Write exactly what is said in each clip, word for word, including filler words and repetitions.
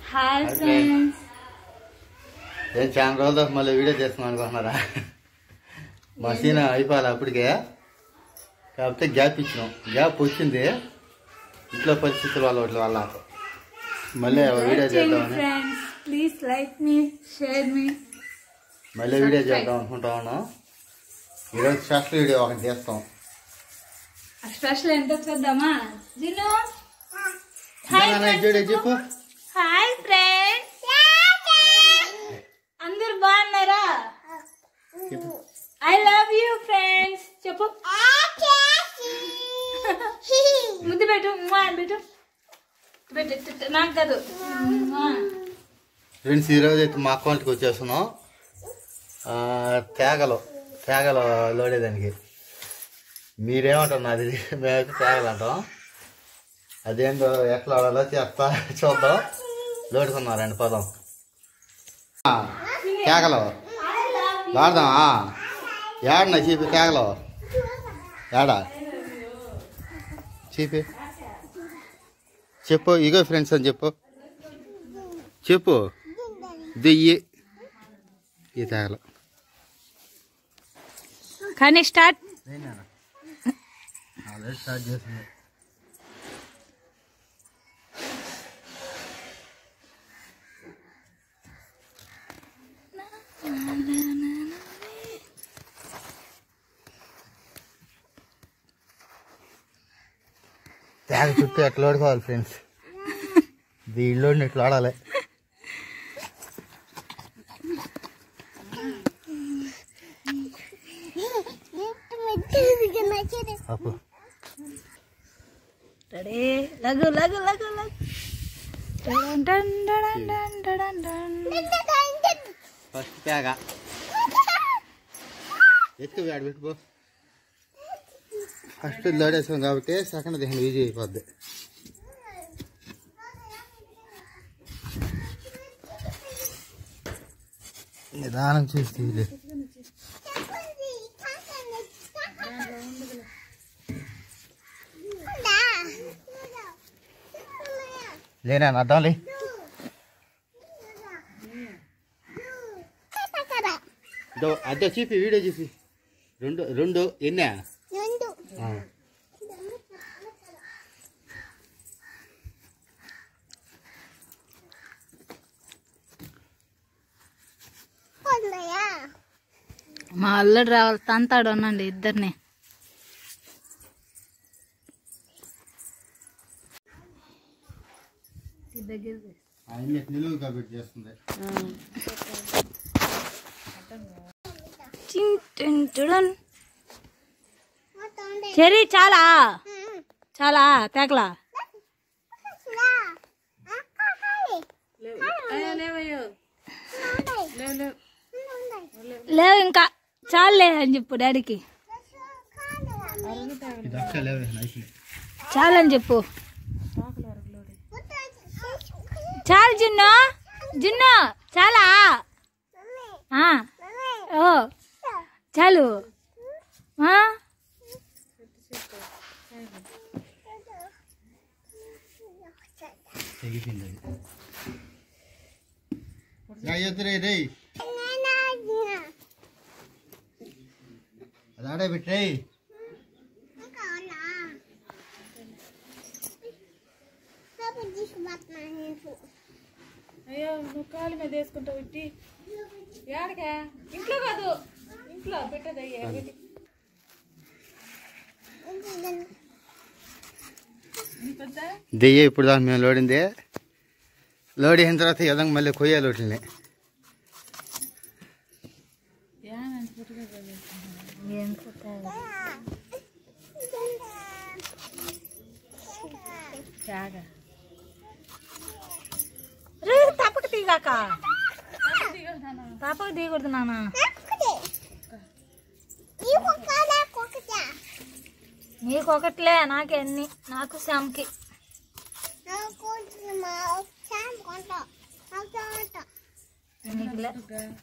Hi friends, నేను చాలా రోజులకు మళ్ళీ వీడియో చేస్తున్నాను అనుకుంటున్నారా? మా సీన్ అయిపోవాలి అప్పటికే, కాకపోతే గ్యాప్ ఇచ్చినాం. గ్యాప్ వచ్చింది ఇంట్లో పరిస్థితుల వల్ల వాటి వల్ల మళ్ళీ వీడియో చేద్దామని ప్లీజ్ లైక్ మీ, షేర్ మీ, మళ్ళీ వీడియో చేద్దాం అనుకుంటా ఉన్నాం. ఈరోజు స్పెషల్ వీడియో ఒకటి చేస్తాం. స్పెషల్ ఏంటో చూద్దామా? జిను చెప్పు. హాయ్ ఫ్రెండ్స్, అందరు బాగున్నారా? ఐ లవ్ యూ ఫ్రెండ్స్ చెప్పు. ముద్దు పెట్టు, పెట్టు పెట్టు, నాకు కాదు. ఫ్రెండ్స్, ఈరోజు అయితే మా అకౌంట్కి వచ్చేస్తున్నాం. తేగలు తేగలు లోడేదానికి మీరేమంటారు? నాది మేమైతే తేగలు అంటాం. అదేందో ఎట్లా ఆడాలో చేస్తా చూద్దాం. లోడుకున్నారండి పదం తేగలు వాడదామా? ఏడన్నా చీపి తేగలు ఏడా చీపి చెప్పు. ఇగో ఫ్రెండ్స్ అని చెప్పు చెప్పు. దియ్యి ఈ తేగలు కానీ స్టార్ట్ స్టార్ట్ చేస్తుంది. తేగ చుట్టూ ఎట్లా ఆడుకోవాలి ఫ్రెండ్స్? దీనిలో ఎట్లా ఆడాలి? రెడీ, లగు లగు లగు లగు. ఫస్ట్ తేగ ఎక్కువ వేడి పెట్టుకో. ఫస్ట్ లోడేసాం కాబట్టి సెకండ్ దిహన ఈజీ అయిపోద్ది. నిదానం చూస్తే లేనా అర్థంలే. అదే చూపి, వీడియో చూపి. రెండు రెండు ఎన్నా? మా అల్లుడు రావాలి, తంతాడు అనండి ఇద్దరిని. నిలువు కాబట్టి చేస్తుంది. చెరీ చాలా చాలా తేకలా లేవు ఇంకా చాలే అని చెప్పు డాడీకి. చాలని చెప్పు. చాలు జిన్ను, జిన్ను చాలా. ఓ చాలు. అది ఆడే పెట్టే. అయ్యో, నువ్వు కాలు మీద వేసుకుంటావు. ఇట్టి ఏడకా? ఇంట్లో కాదు, ఇంట్లో పెట్టదయ్యా. దెయ్య ఇప్పుడు దాకా మేము లోడింది. లోడ్ అయిన తర్వాత ఏదంగా మళ్ళీ కొయ్యాలి వాటిని. తప్పక తీగాక, తప్పక తీయకూడదు నాన్న. నీకు ఒకట్లే, నాకెన్ని? నాకు శ్యామ్కి. నీకులే.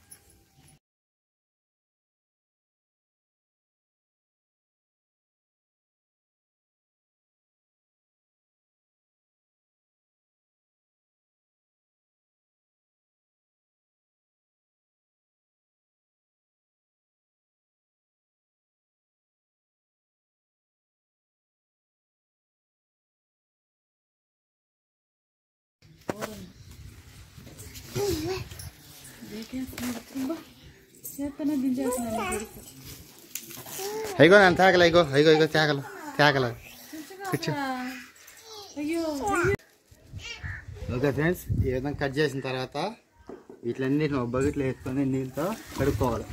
చేతనే దించేస్తున్నాను. అయ్యో నన్ను తేగల అయ్యో అయ్యో అయ్యో తేగల తేగల కూర్చో. అయ్యో ఓకే ఫ్రెండ్స్, ఈ విధంగా కట్ చేసిన తర్వాత వీటిలన్నిటిని ఒక బకెట్లో వేసుకొని నీళ్ళతో కడుక్కోవాలి.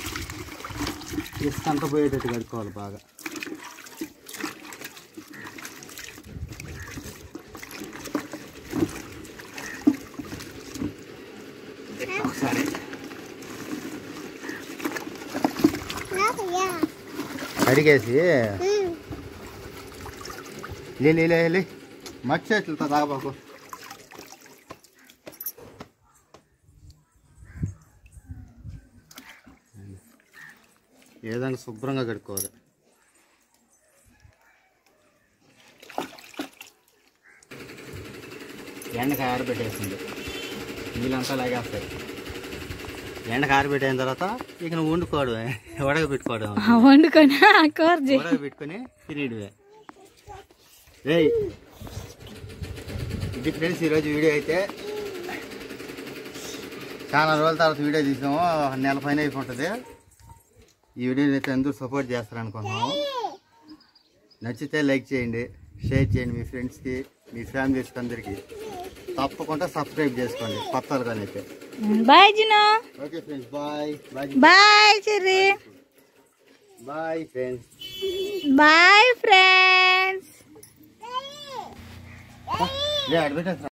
ఇసుక అంతా పోయేటట్టు కడుక్కోవాలి బాగా. ఒకసారి కడిగేసి లే మట్టి చేతులతో తాగబాకు. ఏ విధంగా శుభ్రంగా కడుక్కోవాలి. ఎండకు ఆరబెట్టేసింది, నీళ్ళంతా లాగేస్తాయి. ఎండకు ఆరబెట్టిన తర్వాత ఇక నువ్వు వండుకోవడమే, వడగ పెట్టుకోవడం, వండుకొని వడగ పెట్టుకొని తినేయడమే. రే ఇది ఫ్రెండ్స్ ఈరోజు వీడియో అయితే చాలా రోజుల తర్వాత వీడియో తీసాము, నెల పైన అయిపోతుంది. ఈ వీడియోని అయితే అందరూ సపోర్ట్ చేస్తారనుకుంటున్నాము. నచ్చితే లైక్ చేయండి, షేర్ చేయండి మీ ఫ్రెండ్స్కి, మీ ఫ్యామిలీస్కి అందరికీ. తప్పకుండా సబ్స్క్రైబ్ చేసుకోండి కొత్త వాళ్ళని అయితే. బాయ్ జినా. Okay friends, bye bye bye Cherry. Bye friends. Bye friends. Admit